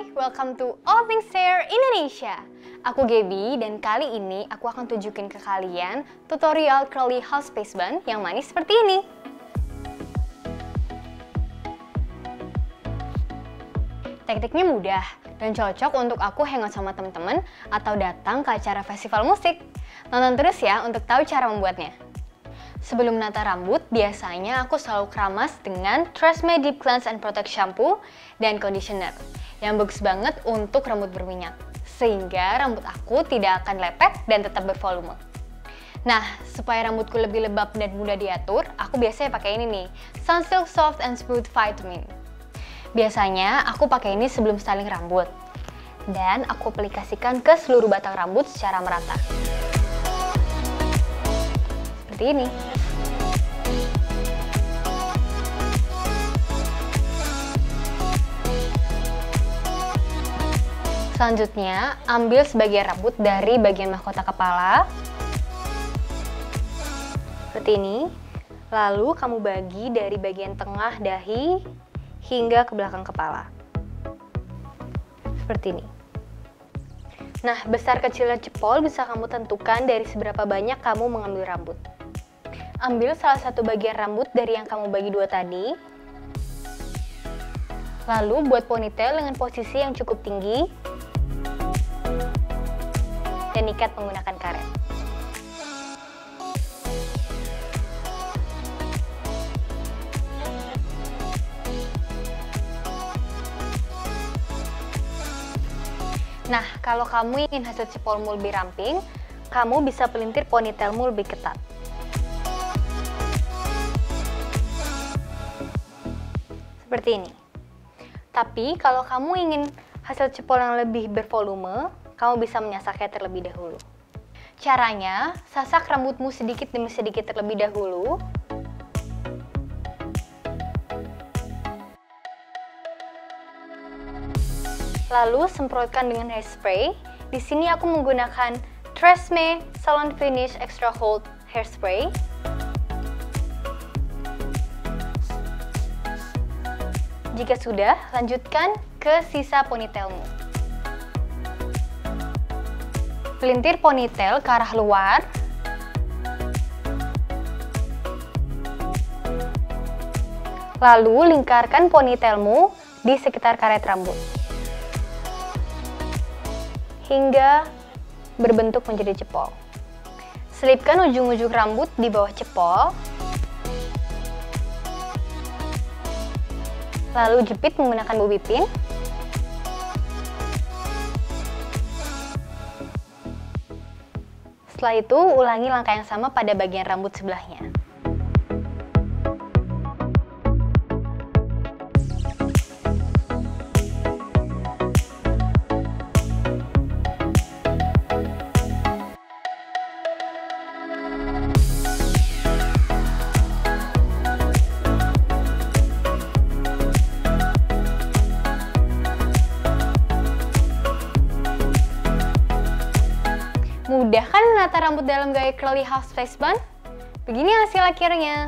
welcome to All Things Hair Indonesia. Aku Gaby dan kali ini aku akan tunjukin ke kalian tutorial curly half space bun yang manis seperti ini. Tekniknya mudah dan cocok untuk aku hangout sama teman-teman atau datang ke acara festival musik. Nonton terus ya untuk tahu cara membuatnya. Sebelum menata rambut, biasanya aku selalu keramas dengan TRESemmé Deep Cleanse and Protect Shampoo dan Conditioner yang bagus banget untuk rambut berminyak, sehingga rambut aku tidak akan lepek dan tetap bervolume. Nah, supaya rambutku lebih lembab dan mudah diatur, aku biasanya pakai ini nih, Sunsilk Soft and Smooth Vitamin. Biasanya aku pakai ini sebelum styling rambut, dan aku aplikasikan ke seluruh batang rambut secara merata. Seperti ini. Selanjutnya, ambil sebagian rambut dari bagian mahkota kepala. Seperti ini. Lalu kamu bagi dari bagian tengah dahi hingga ke belakang kepala. Seperti ini. Nah, besar kecilnya jempol bisa kamu tentukan dari seberapa banyak kamu mengambil rambut. Ambil salah satu bagian rambut dari yang kamu bagi dua tadi. Lalu buat ponytail dengan posisi yang cukup tinggi. Dan ikat menggunakan karet. Nah, kalau kamu ingin hasil cepolmu lebih ramping, kamu bisa pelintir ponytailmu lebih ketat. Seperti ini. Tapi kalau kamu ingin hasil cepol yang lebih bervolume, kamu bisa menyasaknya terlebih dahulu. Caranya, sasak rambutmu sedikit demi sedikit terlebih dahulu. Lalu semprotkan dengan hairspray. Di sini aku menggunakan TRESemmé Salon Finish Extra Hold Hairspray. Jika sudah, lanjutkan ke sisa ponytailmu. Pelintir ponytail ke arah luar. Lalu lingkarkan ponytailmu di sekitar karet rambut. Hingga berbentuk menjadi cepol. Selipkan ujung-ujung rambut di bawah cepol. Lalu jepit menggunakan bobby pin. Setelah itu, ulangi langkah yang sama pada bagian rambut sebelahnya. Mudah kan menata rambut dalam gaya curly half space bun? Begini hasil akhirnya.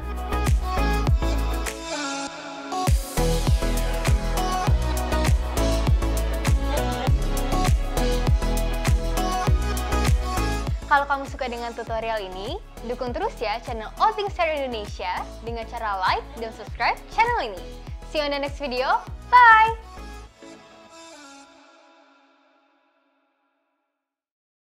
Kalau kamu suka dengan tutorial ini, dukung terus ya channel All Things Hair Indonesia dengan cara like dan subscribe channel ini. See you on the next video. Bye!